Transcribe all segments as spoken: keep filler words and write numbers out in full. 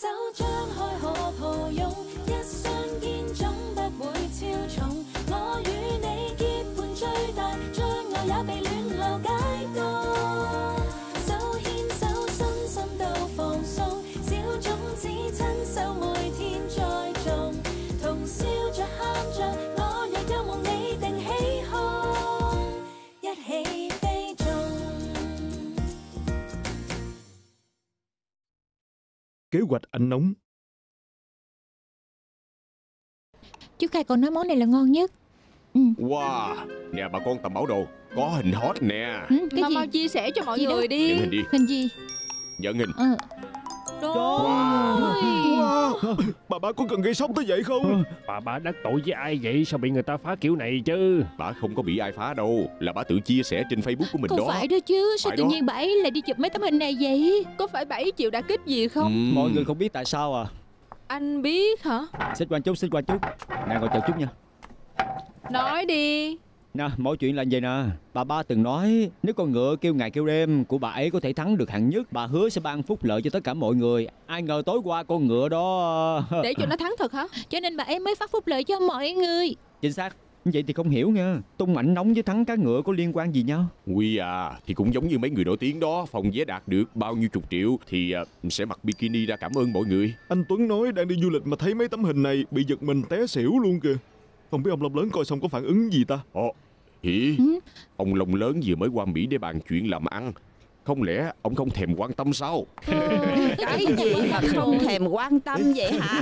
手張開可抱擁，一雙肩總不會超重。我與你結伴最大，將愛也被戀流解凍。手牽手，身心都放鬆，小種子親手每天栽種，同笑着喊着，我若有夢你定起哄，一起飛縱。 Kế hoạch anh nóng. Chú Khai còn nói món này là ngon nhất. Ừ. Wow, nè bà con tầm bảo đồ, có hình hot nè. Ừ, cái Mau gì? mau chia sẻ cho mọi Gì người đó? đi. Nhận hình đi. Hình gì? Nhận hình. Ờ. Wow. Wow. Bà bà có cần gây sốc tới vậy không? Bà bà đắc tội với ai vậy? Sao bị người ta phá kiểu này chứ? Bà không có bị ai phá đâu, là bà tự chia sẻ trên Facebook của mình Không đó. phải đó chứ. Sao Phải tự đó. nhiên bà ấy lại đi chụp mấy tấm hình này vậy? Có phải bảy triệu đã kích gì không? Ừm. Mọi người không biết tại sao à? Anh biết hả? Xích qua chút, xích qua chút. Nè ngồi chờ chút nha. Nói đi. Nè, mọi chuyện là vậy nè. Bà ba từng nói nếu con ngựa kêu ngày kêu đêm của bà ấy có thể thắng được hạng nhất, bà hứa sẽ ban phúc lợi cho tất cả mọi người. Ai ngờ tối qua con ngựa đó Để cho nó thắng thật hả? Cho nên bà ấy mới phát phúc lợi cho mọi người. Chính xác. Vậy thì không hiểu nha. Tung ảnh nóng với thắng cá ngựa có liên quan gì nhau? Ui à, thì cũng giống như mấy người nổi tiếng đó, phòng vé đạt được bao nhiêu chục triệu thì à, sẽ mặc bikini ra cảm ơn mọi người. Anh Tuấn nói đang đi du lịch mà thấy mấy tấm hình này bị giật mình té xỉu luôn kìa. Không biết ông Long Lớn coi xong có phản ứng gì ta? Ồ, hỉ? Ừ. Ông Long Lớn vừa mới qua Mỹ để bàn chuyện làm ăn. Không lẽ ông không thèm quan tâm sao? Cái gì mà không thèm quan tâm vậy hả?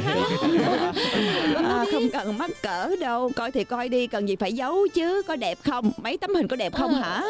À, không cần mắc cỡ đâu. Coi thì coi đi, cần gì phải giấu chứ. Có đẹp không? Mấy tấm hình có đẹp không hả?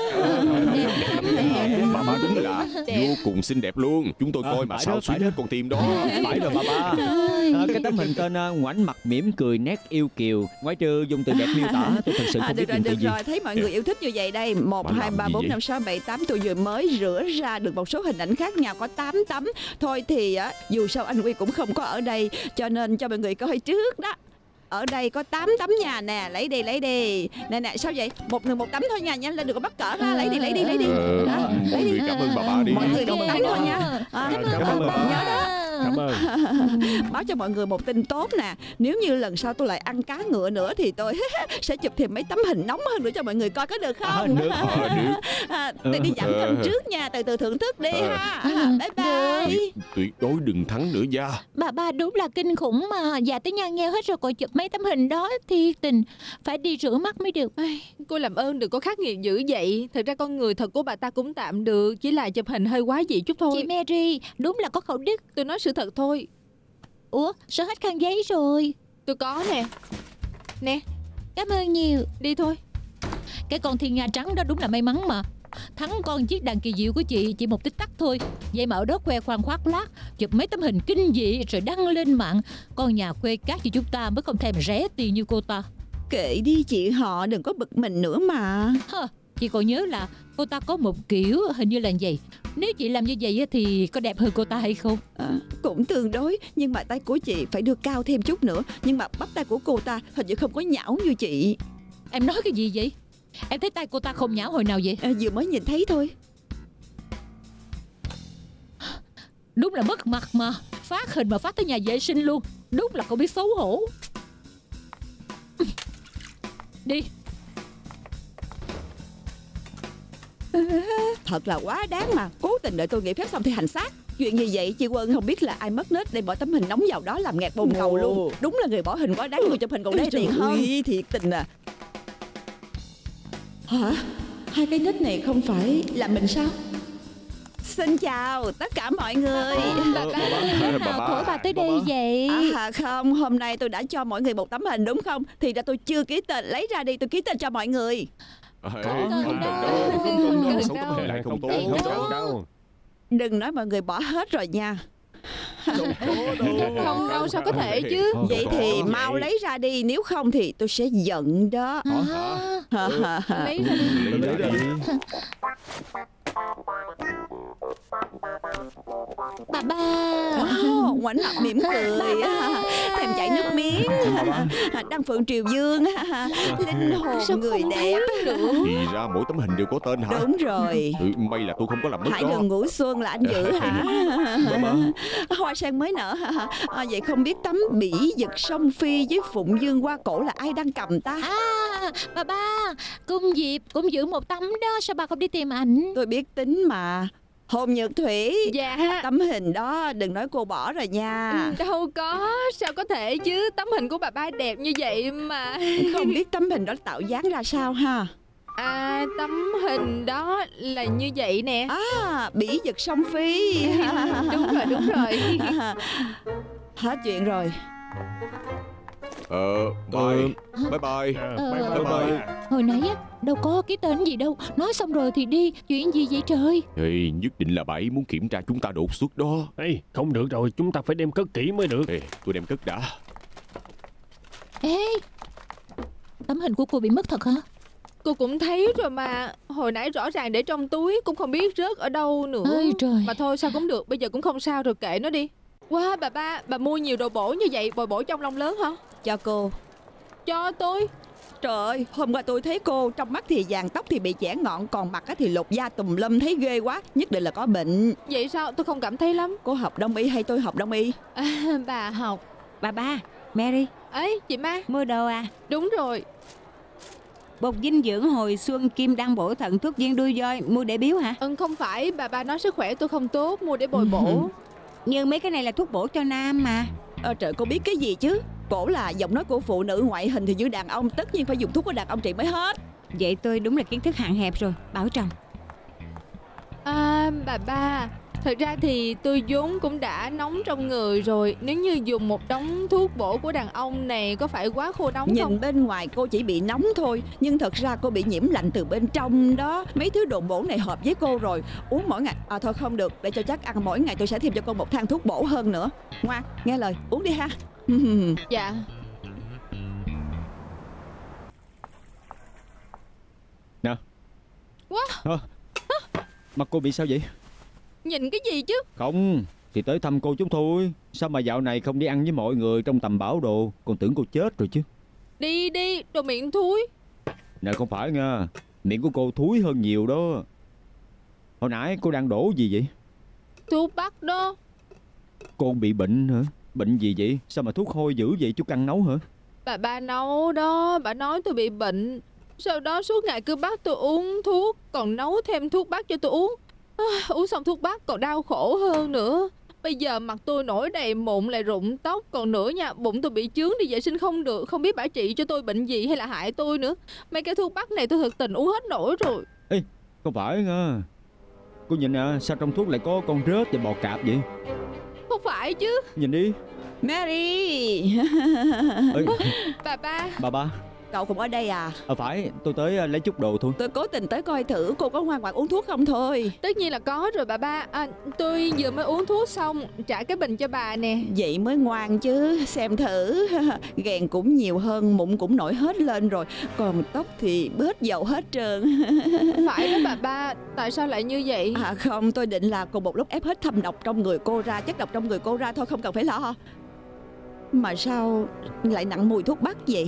Bà ba đúng là vô cùng xinh đẹp luôn. Chúng tôi coi À, mà phải sao đó, xuyến phải hết đó. con tim đó. Phải rồi bà ba. À, cái tấm hình tên uh, ngoảnh mặt mỉm cười nét yêu kiều. Ngoại trừ dùng từ đẹp miêu tả, tôi thật sự À, không được biết rồi, dùng từ được gì. rồi. Thấy mọi người yêu thích như vậy đây. Một, Bà hai, làm ba, gì bốn, vậy? năm, sáu, bảy, tám. Tôi vừa mới rửa ra được một số hình ảnh khác nhau, có tám tấm. Thôi thì á, dù sao anh Quy cũng không có ở đây, cho nên cho mọi người coi trước đó. Ở đây có tám tấm nhà nè. Lấy đi, lấy đi. Nè nè, sao vậy? Một người một tấm thôi nha, nhanh lên đừng có mắc cỡ ha. Lấy đi, lấy đi, lấy đi. Ờ, Đó, mọi lấy đi. người cảm ơn bà ba đi. Mọi người đồng tấm thôi nha. À, Cảm ơn bà. nhớ đó. Cảm ơn. Báo cho mọi người một tin tốt nè. Nếu như lần sau tôi lại ăn cá ngựa nữa thì tôi sẽ chụp thêm mấy tấm hình nóng hơn nữa cho mọi người coi, có được không? À, được. Ờ, được. À, tôi đi dẫn Ờ. hình trước nha. Từ từ thưởng thức đi Ờ. ha. À, bye bye. Tuyệt, tuyệt đối đừng thắng nữa nha. Bà ba đúng là kinh khủng mà. Già tới nhăn nheo hết rồi còn chụp mấy tấm hình đó. Thiệt tình. Phải đi rửa mắt mới được. Ai, cô làm ơn đừng có khắc nghiệt dữ vậy. Thật ra con người thật của bà ta cũng tạm được, chỉ là chụp hình hơi quá dị chút thôi. Chị Mary đúng là có khẩu đức. Tôi nói sự thật thôi. Ủa sao hết khăn giấy rồi? Tôi có nè. Nè, Cảm ơn nhiều. đi thôi. Cái con thiên nga trắng đó đúng là may mắn mà. Thắng con chiếc đàn kỳ diệu của chị chỉ một tích tắc thôi. Vậy mà ở đó khoe khoang khoác lác, chụp mấy tấm hình kinh dị rồi đăng lên mạng. Con nhà khuê cát như chúng ta mới không thèm rẻ tiền như cô ta. Kệ đi chị họ, đừng có bực mình nữa mà. Hơ, chị còn nhớ là cô ta có một kiểu hình như là vậy. Nếu chị làm như vậy á thì có đẹp hơn cô ta hay không? À, cũng tương đối, nhưng mà tay của chị phải đưa cao thêm chút nữa. Nhưng mà bắp tay của cô ta hình như không có nhão như chị. Em nói cái gì vậy? Em thấy tay cô ta không nhão hồi nào vậy? À, vừa mới nhìn thấy thôi. Đúng là mất mặt mà. Phát hình mà phát tới nhà vệ sinh luôn. Đúng là không biết xấu hổ. Đi. Thật là quá đáng mà. Cố tình đợi tôi nghỉ phép xong thì hành xác. Chuyện gì vậy chị Quân? Không biết là ai mất nết để bỏ tấm hình nóng vào đó làm nghẹt bồn cầu luôn. Đúng là người bỏ hình quá đáng, người chụp hình còn đê tiền hơn. Ui, thiệt tình à. Hả? Hai cái nít này không phải là mình sao? Xin chào tất cả mọi người. Bà ba Bà nào ba. thổi bà tới đây vậy? À không, hôm nay tôi đã cho mọi người một tấm hình đúng không? Thì ra tôi chưa ký tên, lấy ra đi tôi ký tên cho mọi người. Ê, Không không cần được đâu. đâu. Không cần Xấu tấm đâu. hình lại không tốt. Không Không cần tốt. đâu. Đừng nói mọi người bỏ hết rồi nha. Không đâu, sao có thể chứ. Vậy thì Có mau vậy. lấy ra đi, nếu không thì tôi sẽ giận đó. À, Lấy ra đi. Lấy ra đi. Bà ba. Oh, ngoảnh mặt mỉm cười, thèm chảy nước miếng. Đăng Phượng Triều Dương, linh hồn người đẹp. Thì ra mỗi tấm hình đều có tên hả? Đúng rồi. Ừ, may là tôi không có làm mất Hải đó. đường ngũ xuân là anh giữ hả? Hoa sen mới nở hả? À, vậy không biết tấm bỉ giật song phi với phụng dương hoa cổ là ai đang cầm ta? À, bà ba, Cung Diệp cũng giữ một tấm đó. Sao bà không đi tìm ảnh? Tôi biết tính mà. Hồn Nhược Thủy. Dạ. Tấm hình đó đừng nói cô bỏ rồi nha. Đâu có, sao có thể chứ. Tấm hình của bà ba đẹp như vậy mà. Không biết tấm hình đó tạo dáng ra sao ha? À, tấm hình đó là như vậy nè. À, bỉ giật song phi. Đúng rồi, đúng rồi. Hết chuyện rồi. Ờ, bye. Bye bye. Ờ, Bye bye. Hồi nãy á, đâu có cái tên gì đâu. Nói xong rồi thì đi. Chuyện gì vậy trời? Ê, nhất định là bà ấy muốn kiểm tra chúng ta đột xuất đó. Ê, không được rồi, chúng ta phải đem cất kỹ mới được. Ê, tôi đem cất đã. Ê, tấm hình của cô bị mất thật hả? Cô cũng thấy rồi mà. Hồi nãy rõ ràng để trong túi, cũng không biết rớt ở đâu nữa. Ôi trời. Mà thôi sao cũng được, bây giờ cũng không sao rồi, kệ nó đi. Wow, bà ba, bà mua nhiều đồ bổ như vậy, bồi bổ trong lông lớn hả? Cho cô. Cho tôi. Trời ơi, hôm qua tôi thấy cô trong mắt thì vàng, tóc thì bị chẻ ngọn, còn mặt thì lột da tùm lum, thấy ghê quá. Nhất định là có bệnh. Vậy sao? Tôi không cảm thấy lắm. Cô học đông y hay tôi học đông y? À, bà học. Bà ba, Mary, Ấy, chị Ma. mua đồ à? Đúng rồi. Bột dinh dưỡng hồi xuân kim đăng bổ thận thuốc viên đuôi voi, mua để biếu hả? Ừ, không phải, bà ba nói sức khỏe tôi không tốt, mua để bồi bổ. Nhưng mấy cái này là thuốc bổ cho nam mà. Ờ trời, cô biết cái gì chứ? Cổ là giọng nói của phụ nữ, ngoại hình thì như đàn ông, tất nhiên phải dùng thuốc của đàn ông trị mới hết. Vậy tôi đúng là kiến thức hạn hẹp rồi, bảo trọng. À, bà ba, thật ra thì tôi vốn cũng đã nóng trong người rồi. Nếu như dùng một đống thuốc bổ của đàn ông này có phải quá khô nóng Nhìn không? bên ngoài cô chỉ bị nóng thôi, nhưng thật ra cô bị nhiễm lạnh từ bên trong đó. Mấy thứ đồ bổ này hợp với cô rồi. Uống mỗi ngày. À thôi không được, để cho chắc ăn mỗi ngày tôi sẽ thêm cho cô một thang thuốc bổ hơn nữa. Ngoan, nghe lời, uống đi ha. Dạ. Nè. Wow. À, mặt cô bị sao vậy? Nhìn cái gì chứ? Không, thì tới thăm cô chút thôi. Sao mà dạo này không đi ăn với mọi người trong tầm bảo đồ? Còn tưởng cô chết rồi chứ. Đi đi, đồ miệng thúi. Nè không phải nha, miệng của cô thúi hơn nhiều đó. Hồi nãy cô đang đổ gì vậy? Thuốc bắc đó. Cô bị bệnh hả? Bệnh gì vậy? Sao mà thuốc hôi dữ vậy? Chú Căn nấu hả? Bà ba nấu đó, bà nói tôi bị bệnh. Sau đó suốt ngày cứ bắt tôi uống thuốc, còn nấu thêm thuốc bắc cho tôi uống. À, uống xong thuốc bắc còn đau khổ hơn nữa. Bây giờ mặt tôi nổi đầy mụn, lại rụng tóc. Còn nữa nha, bụng tôi bị chướng, đi vệ sinh không được. Không biết bả trị cho tôi bệnh gì hay là hại tôi nữa. Mấy cái thuốc bắc này tôi thực tình uống hết nổi rồi. Ê, không phải nha. Cô nhìn nè, sao trong thuốc lại có con rết và bò cạp vậy? Không phải chứ. Nhìn đi. Mary. Ê, Bà ba. bà ba. Cậu cũng ở đây à? À phải, tôi tới lấy chút đồ thôi. Tôi cố tình tới coi thử cô có ngoan ngoãn uống thuốc không thôi. Tất nhiên là có rồi bà ba. À, tôi vừa mới uống thuốc xong, trả cái bình cho bà nè. Vậy mới ngoan chứ. Xem thử. Gàn cũng nhiều hơn, mụn cũng nổi hết lên rồi. Còn tóc thì bớt dầu hết trơn. Phải đó bà ba. Tại sao lại như vậy? À không, tôi định là cùng một lúc ép hết thâm độc trong người cô ra, chất độc trong người cô ra thôi, không cần phải lo. Mà sao lại nặng mùi thuốc bắc vậy?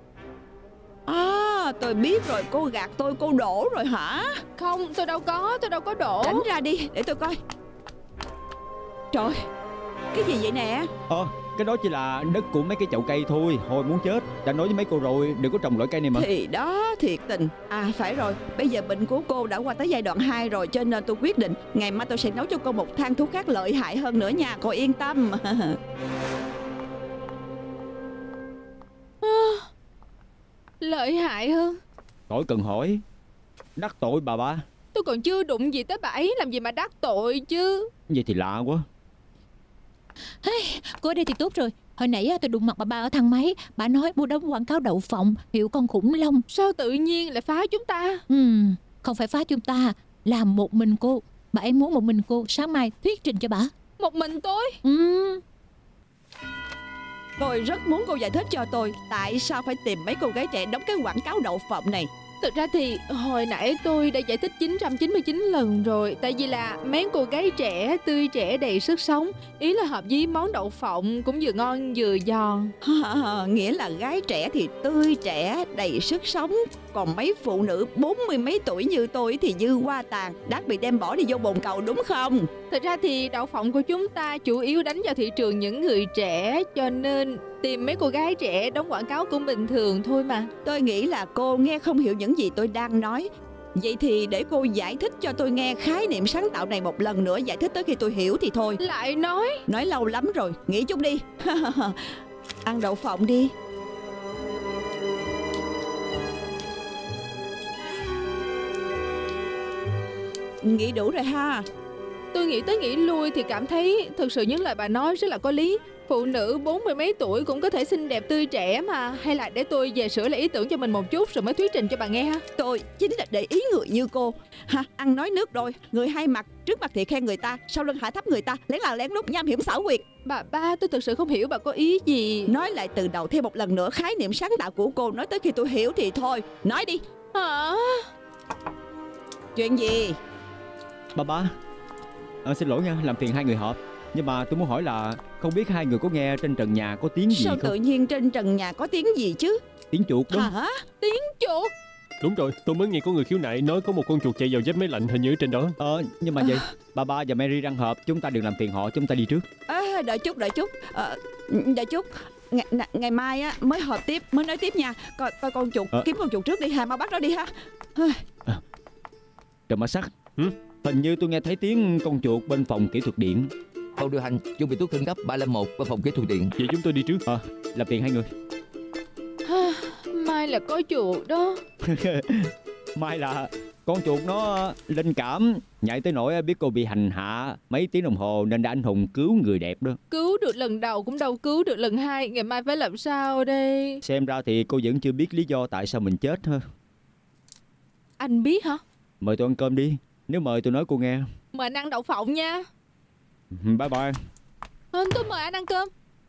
À, tôi biết rồi, cô gạt tôi, cô đổ rồi hả? Không, tôi đâu có, tôi đâu có đổ. Tránh ra đi, để tôi coi. Trời, cái gì vậy nè? Ờ, cái đó chỉ là đất của mấy cái chậu cây thôi. Hồi muốn chết, đã nói với mấy cô rồi, đừng có trồng loại cây này mà. Thì đó, thiệt tình. À phải rồi, bây giờ bệnh của cô đã qua tới giai đoạn hai rồi, cho nên tôi quyết định ngày mai tôi sẽ nấu cho cô một thang thuốc khác lợi hại hơn nữa nha, cô yên tâm. Lợi hại hơn? Khỏi cần hỏi. Đắc tội bà ba. Tôi còn chưa đụng gì tới bà ấy, làm gì mà đắc tội chứ. Vậy thì lạ quá. Hey, cô ở đây thì tốt rồi. Hồi nãy tôi đụng mặt bà ba ở thang máy. Bà nói mua đống quảng cáo đậu phộng hiệu con khủng long. Sao tự nhiên lại phá chúng ta? Ừm, không phải phá chúng ta, là một mình cô. Bà ấy muốn một mình cô sáng mai thuyết trình cho bà. Một mình tôi? Ừm. Tôi rất muốn cô giải thích cho tôi tại sao phải tìm mấy cô gái trẻ đóng cái quảng cáo đậu phộng này. Thực ra thì hồi nãy tôi đã giải thích chín trăm chín mươi chín lần rồi. Tại vì là mấy cô gái trẻ, tươi trẻ đầy sức sống. Ý là hợp với món đậu phộng cũng vừa ngon vừa giòn. Nghĩa là gái trẻ thì tươi trẻ, đầy sức sống. Còn mấy phụ nữ bốn mươi mấy tuổi như tôi thì dư hoa tàn, đáng bị đem bỏ đi vô bồn cầu đúng không? Thật ra thì đậu phộng của chúng ta chủ yếu đánh vào thị trường những người trẻ, cho nên tìm mấy cô gái trẻ đóng quảng cáo cũng bình thường thôi mà. Tôi nghĩ là cô nghe không hiểu những gì tôi đang nói. Vậy thì để cô giải thích cho tôi nghe khái niệm sáng tạo này một lần nữa. Giải thích tới khi tôi hiểu thì thôi. Lại nói Nói lâu lắm rồi, nghỉ chút đi. Ăn đậu phộng đi. Nghĩ đủ rồi ha. Tôi nghĩ tới nghĩ lui thì cảm thấy thực sự những lời bà nói rất là có lý. Phụ nữ bốn mươi mấy tuổi cũng có thể xinh đẹp tươi trẻ mà. Hay là để tôi về sửa lại ý tưởng cho mình một chút rồi mới thuyết trình cho bà nghe ha. Tôi chính là để ý người như cô ha. Ăn nói nước đôi, người hai mặt, trước mặt thì khen người ta, sau lưng hạ thấp người ta, lén là lén lút, nham hiểm xảo quyệt. Bà ba, tôi thực sự không hiểu bà có ý gì. Nói lại từ đầu thêm một lần nữa khái niệm sáng tạo của cô. Nói tới khi tôi hiểu thì thôi. Nói đi. Hả? Chuyện gì? Bà ba, à, xin lỗi nha, làm phiền hai người họp. Nhưng mà tôi muốn hỏi là không biết hai người có nghe trên trần nhà có tiếng gì Sao không? tự nhiên trên trần nhà có tiếng gì chứ? Tiếng chuột đó. Hả? Tiếng chuột? Đúng rồi, tôi mới nghe có người khiếu nại nói có một con chuột chạy vào vách máy lạnh hình như ở trên đó. Ờ, nhưng mà vậy, bà ba và Mary đang họp, chúng ta đừng làm phiền họ, chúng ta đi trước. À, đợi chút, đợi chút. À, đợi chút. Ngày, ngày mai á mới họp tiếp, mới nói tiếp nha. Coi, coi con chuột, à. Kiếm con chuột trước đi ha, mau bắt nó đi ha. À. Trần Mã Sắc, ừ? Hình như tôi nghe thấy tiếng con chuột bên phòng kỹ thuật điện. Phòng điều hành chuẩn bị thuốc khẩn cấp ba không một và phòng kỹ thuật điện. Vậy chúng tôi đi trước. Ờ, à, làm phiền hai người. Mai là có chuột đó. Mai là con chuột nó linh cảm, nhảy tới nỗi biết cô bị hành hạ mấy tiếng đồng hồ nên đã anh hùng cứu người đẹp đó. Cứu được lần đầu cũng đâu cứu được lần hai. Ngày mai phải làm sao đây? Xem ra thì cô vẫn chưa biết lý do tại sao mình chết ha. Anh biết hả? Mời tôi ăn cơm đi. Nếu mời tôi nói cô nghe. Mời anh ăn đậu phộng nha. Bye bye. À, tôi mời anh ăn cơm.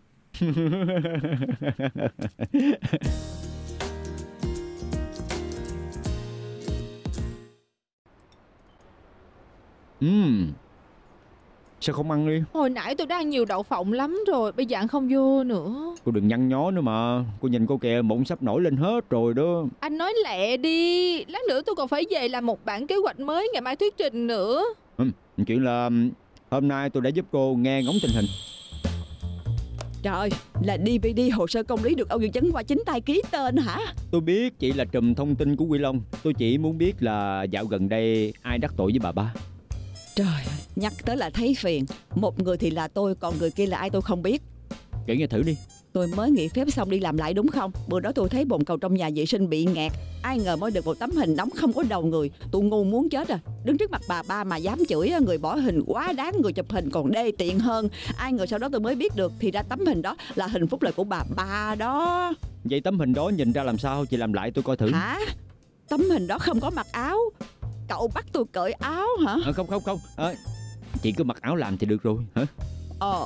Ừm. Sao không ăn đi? Hồi nãy tôi đã ăn nhiều đậu phộng lắm rồi, bây giờ ăn không vô nữa. Cô đừng nhăn nhó nữa mà. Cô nhìn cô kìa, mụn sắp nổi lên hết rồi đó. Anh nói lẹ đi. Lát nữa tôi còn phải về làm một bản kế hoạch mới ngày mai thuyết trình nữa. Ừ, chuyện là hôm nay tôi đã giúp cô nghe ngóng tình hình. Trời, là đê vê đê hồ sơ công lý được Âu Dương Chấn Hoa chính tay ký tên hả? Tôi biết chị là trùm thông tin của Quy Long. Tôi chỉ muốn biết là dạo gần đây ai đắc tội với bà ba. Trời ơi, nhắc tới là thấy phiền. Một người thì là tôi, còn người kia là ai tôi không biết. Kể nghe thử đi. Tôi mới nghỉ phép xong đi làm lại đúng không? Bữa đó tôi thấy bồn cầu trong nhà vệ sinh bị ngạt. Ai ngờ mới được một tấm hình nóng không có đầu người. Tôi ngu muốn chết à. Đứng trước mặt bà ba mà dám chửi người bỏ hình quá đáng, người chụp hình còn đê tiện hơn. Ai ngờ sau đó tôi mới biết được thì ra tấm hình đó là hình phúc lợi của bà ba đó. Vậy tấm hình đó nhìn ra làm sao? Chị làm lại tôi coi thử. Hả? Tấm hình đó không có mặc áo. Cậu bắt tôi cởi áo hả? À, không không không à, chị cứ mặc áo làm thì được rồi hả? Ờ.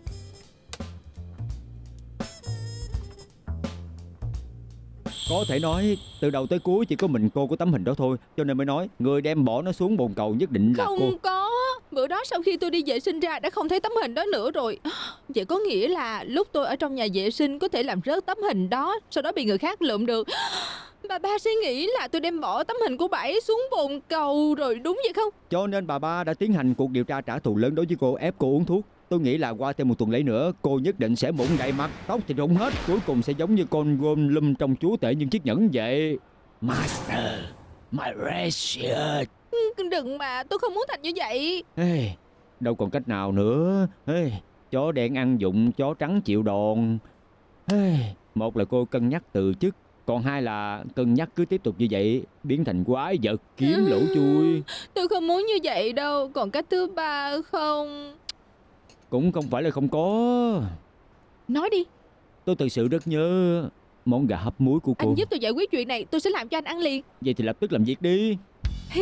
Có thể nói từ đầu tới cuối chỉ có mình cô có tấm hình đó thôi. Cho nên mới nói người đem bỏ nó xuống bồn cầu nhất định là không cô. Không có. Bữa đó sau khi tôi đi vệ sinh ra đã không thấy tấm hình đó nữa rồi. Vậy có nghĩa là lúc tôi ở trong nhà vệ sinh có thể làm rớt tấm hình đó, sau đó bị người khác lượm được. Bà ba suy nghĩ là tôi đem bỏ tấm hình của bà ấy xuống bồn cầu rồi đúng vậy không? Cho nên bà ba đã tiến hành cuộc điều tra trả thù lớn đối với cô, ép cô uống thuốc. Tôi nghĩ là qua thêm một tuần lễ nữa cô nhất định sẽ mụn đầy mặt, tóc thì rụng hết, cuối cùng sẽ giống như con Gollum trong chúa tể những chiếc nhẫn vậy. Master, my precious. Đừng mà, tôi không muốn thành như vậy. Hey, đâu còn cách nào nữa. Hey, chó đen ăn dụng, chó trắng chịu đòn. Hey, một là cô cân nhắc từ chức, còn hai là cân nhắc cứ tiếp tục như vậy biến thành quái vật kiếm lỗ chui. Tôi không muốn như vậy đâu. Còn cách thứ ba không? Cũng không phải là không có. Nói đi. Tôi thực sự rất nhớ món gà hấp muối của cô. Anh giúp tôi giải quyết chuyện này, tôi sẽ làm cho anh ăn liền. Vậy thì lập tức làm việc đi. Hí.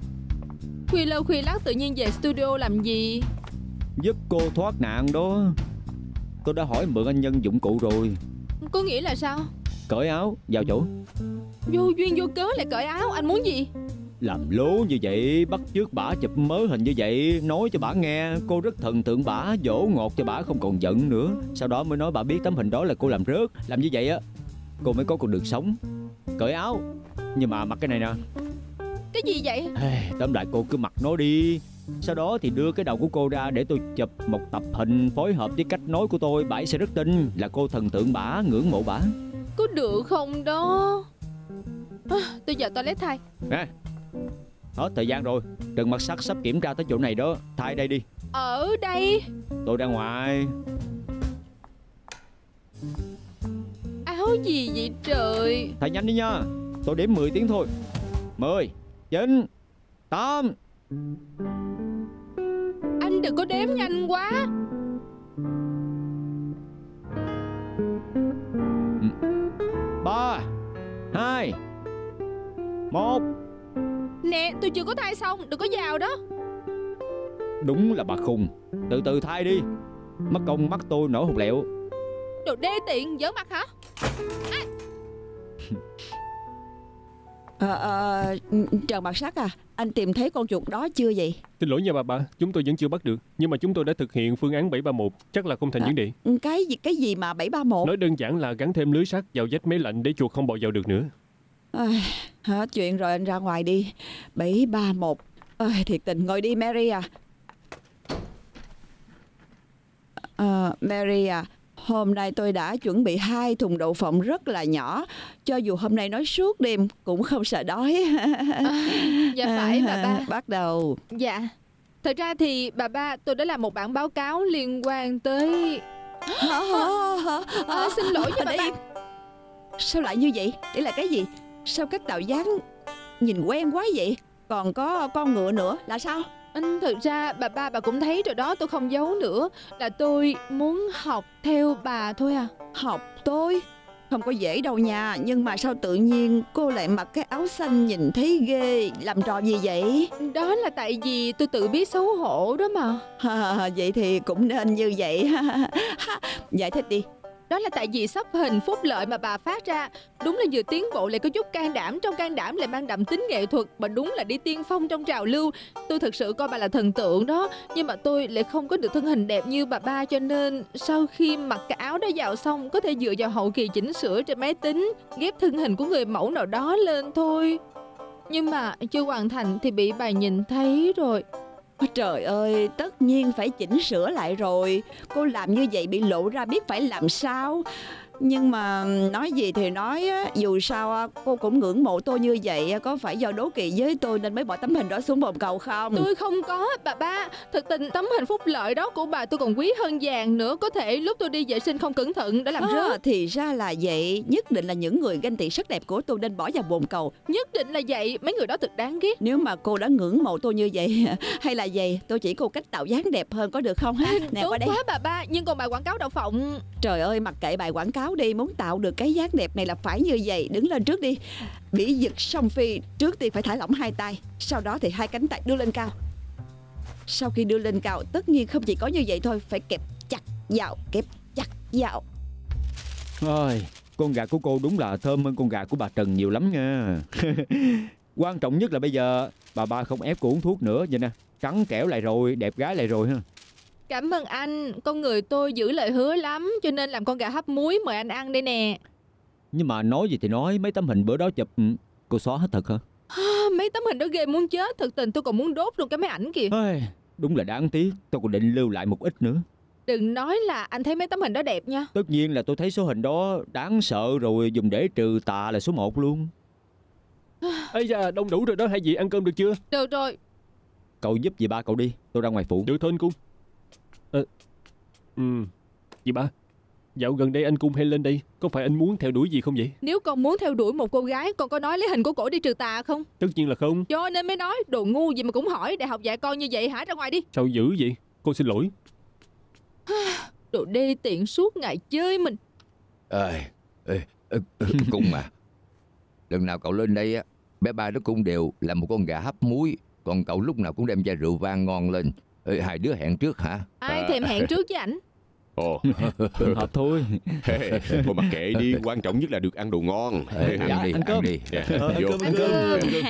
Khuya lâu khuya lắc tự nhiên về studio làm gì? Giúp cô thoát nạn đó. Tôi đã hỏi mượn anh Nhân dụng cụ rồi. Có nghĩa là sao? Cởi áo, vào chỗ. Vô duyên vô cớ lại cởi áo, anh muốn gì? Làm lố như vậy, bắt chước bả chụp mớ hình như vậy, nói cho bả nghe cô rất thần tượng bả, dỗ ngọt cho bả không còn giận nữa. Sau đó mới nói bả biết tấm hình đó là cô làm rớt. Làm như vậy á, cô mới có con đường sống. Cởi áo, nhưng mà mặc cái này nè. Cái gì vậy? Ê, tóm lại cô cứ mặc nó đi. Sau đó thì đưa cái đầu của cô ra để tôi chụp một tập hình phối hợp với cách nói của tôi. Bả sẽ rất tin là cô thần tượng bả, ngưỡng mộ bả. Có được không đó? À, tôi vào toilet thay. Nè, hết thời gian rồi. Trần Mặc Sắc sắp kiểm tra tới chỗ này đó. Thay đây đi. Ở đây? Tôi ra ngoài. Áo gì vậy trời? Thay nhanh đi nha. Tôi đếm mười tiếng thôi. Mười, chín, tám. Anh đừng có đếm nhanh quá. Ba, hai, một. Nè, tôi chưa có thay xong, đừng có vào đó. Đúng là bà khùng. Từ từ thay đi. Mất công mắt tôi nổi hột lẹo. Đồ đê tiện, giỡn mặt hả? À. Ờ, ờ, Trần Mặc Sắc à, anh tìm thấy con chuột đó chưa vậy? Xin lỗi nha bà bà, chúng tôi vẫn chưa bắt được. Nhưng mà chúng tôi đã thực hiện phương án bảy ba một, chắc là không thành à, vấn đề. Cái gì cái gì mà bảy ba một? Nói đơn giản là gắn thêm lưới sắt vào vách máy lạnh để chuột không bò vào được nữa. À, hết chuyện rồi, anh ra ngoài đi. Bảy ba một. À, thiệt tình, ngồi đi Mary à. À, Mary à, hôm nay tôi đã chuẩn bị hai thùng đậu phộng rất là nhỏ. Cho dù hôm nay nói suốt đêm cũng không sợ đói. À, dạ phải bà ba. Bắt đầu. Dạ. Thật ra thì bà ba, tôi đã làm một bản báo cáo liên quan tới... Hả, hả, hả? À, xin lỗi nha bà ba. Sao lại như vậy? Đây là cái gì? Sao các tạo dáng nhìn quen quá vậy? Còn có con ngựa nữa là sao? Anh thực ra bà ba bà cũng thấy rồi đó, tôi không giấu nữa. Là tôi muốn học theo bà thôi à. Học tôi? Không có dễ đâu nha. Nhưng mà sao tự nhiên cô lại mặc cái áo xanh nhìn thấy ghê? Làm trò gì vậy? Đó là tại vì tôi tự biết xấu hổ đó mà. À, vậy thì cũng nên như vậy. Giải thích đi. Đó là tại vì sắp hình phúc lợi mà bà phát ra đúng là vừa tiến bộ lại có chút can đảm, trong can đảm lại mang đậm tính nghệ thuật, mà đúng là đi tiên phong trong trào lưu. Tôi thực sự coi bà là thần tượng đó, nhưng mà tôi lại không có được thân hình đẹp như bà ba, cho nên sau khi mặc cái áo đó vào xong có thể dựa vào hậu kỳ chỉnh sửa trên máy tính ghép thân hình của người mẫu nào đó lên thôi. Nhưng mà chưa hoàn thành thì bị bà nhìn thấy rồi. Trời ơi, tất nhiên phải chỉnh sửa lại rồi. Cô làm như vậy bị lộ ra biết phải làm sao. Nhưng mà nói gì thì nói, dù sao cô cũng ngưỡng mộ tôi như vậy. Có phải do đố kỵ với tôi nên mới bỏ tấm hình đó xuống bồn cầu không? Tôi không có bà ba. Thật tình tấm hình phúc lợi đó của bà tôi còn quý hơn vàng nữa. Có thể lúc tôi đi vệ sinh không cẩn thận đã làm à, rớt. Thì ra là vậy. Nhất định là những người ganh tị sắc đẹp của tôi nên bỏ vào bồn cầu. Nhất định là vậy. Mấy người đó thật đáng ghét. Nếu mà cô đã ngưỡng mộ tôi như vậy, hay là vậy, tôi chỉ cô cách tạo dáng đẹp hơn có được không ha? Nè, tốt quá bà ba. Nhưng còn bài quảng cáo đậu phộng. Trời ơi, mặc kệ bài quảng cáo đi. Muốn tạo được cái dáng đẹp này là phải như vậy. Đứng lên trước đi. Bỉ giật song phi. Trước tiên phải thả lỏng hai tay, sau đó thì hai cánh tay đưa lên cao. Sau khi đưa lên cao, tất nhiên không chỉ có như vậy thôi, phải kẹp chặt vào, kẹp chặt vào. Ôi, con gà của cô đúng là thơm hơn con gà của bà Trần nhiều lắm nha. Quan trọng nhất là bây giờ bà ba không ép cô uống thuốc nữa. Vậy nè, trắng kẻo lại rồi, đẹp gái lại rồi ha. Cảm ơn anh. Con người tôi giữ lời hứa lắm, cho nên làm con gà hấp muối mời anh ăn đây nè. Nhưng mà nói gì thì nói, mấy tấm hình bữa đó chụp cô xóa hết thật hả? Mấy tấm hình đó ghê muốn chết. Thực tình tôi còn muốn đốt luôn cái máy ảnh kìa. Ôi, đúng là đáng tiếc. Tôi còn định lưu lại một ít nữa. Đừng nói là anh thấy mấy tấm hình đó đẹp nha. Tất nhiên là tôi thấy số hình đó đáng sợ rồi, dùng để trừ tà là số một luôn. Ây da, đông đủ rồi đó, hai vị ăn cơm được chưa? Được rồi. Cậu giúp dì ba cậu đi, tôi ra ngoài phụ. Được thôi anh Cung. à, Ừ, dì ba, dạo gần đây anh Cung hay lên đây, có phải anh muốn theo đuổi gì không vậy? Nếu con muốn theo đuổi một cô gái, con có nói lấy hình của cổ đi trừ tà không? Tất nhiên là không. Cho nên mới nói, đồ ngu gì mà cũng hỏi. Đại học dạy con như vậy hả? Ra ngoài đi. Sao dữ vậy? Cô xin lỗi. Đồ đê tiện suốt ngày chơi mình. Ê, ê, ê, Cung à, lần nào cậu lên đây á, bé ba nó cũng đều là một con gà hấp muối, còn cậu lúc nào cũng đem chai rượu vang ngon lên. Ê, hai đứa hẹn trước hả? Ai à. thèm hẹn trước với ảnh? Ồ, Trùng hợp thôi. thôi mặc kệ đi, quan trọng nhất là được ăn đồ ngon. Ê, ăn Dạ, đi, ăn ăn cơm. đi. Dạ, Ờ, ăn vô. cơm, ăn cơm, ăn cơm.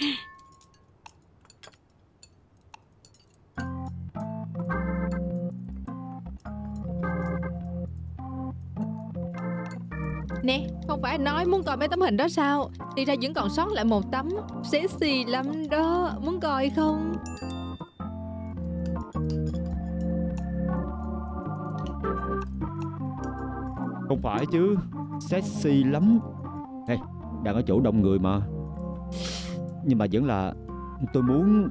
Nè, không phải anh nói muốn coi mấy tấm hình đó sao? Thì ra vẫn còn sót lại một tấm. Sexy lắm đó. Muốn coi không? Không phải chứ, sexy lắm. Hey, đang ở chỗ đông người mà. Nhưng mà vẫn là tôi muốn.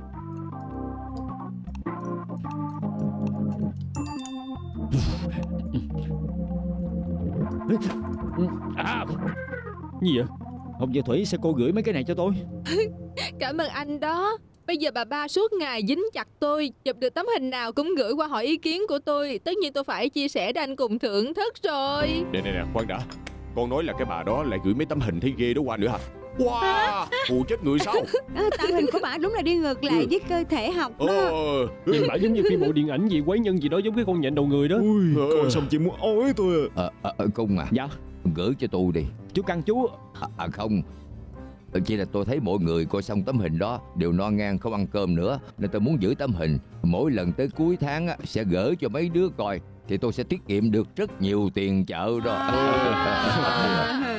À, gì vậy? Hồng Diệu Thủy, sẽ cô gửi mấy cái này cho tôi? Cảm ơn anh đó. Bây giờ bà ba suốt ngày dính chặt tôi. Chụp được tấm hình nào cũng gửi qua hỏi ý kiến của tôi. Tất nhiên tôi phải chia sẻ để anh cùng thưởng thức rồi. Nè nè nè, khoan đã. Con nói là cái bà đó lại gửi mấy tấm hình thấy ghê đó qua nữa hả? Wow, hù chết người sao? À, tạo hình của bà đúng là đi ngược lại với cơ thể học đó. Ờ, Nhìn bà giống như phim bộ điện ảnh gì quái nhân gì đó, giống cái con nhện đầu người đó. Ui, Ờ. coi xong chị muốn ói tôi à. Ờ, ờ, ờ, Cung à, Dạ, gửi cho tôi đi. chú Căn chú. À, à không, chỉ là tôi thấy mọi người coi xong tấm hình đó đều no ngang không ăn cơm nữa, nên tôi muốn giữ tấm hình. Mỗi lần tới cuối tháng á, sẽ gửi cho mấy đứa coi, thì tôi sẽ tiết kiệm được rất nhiều tiền chợ đó.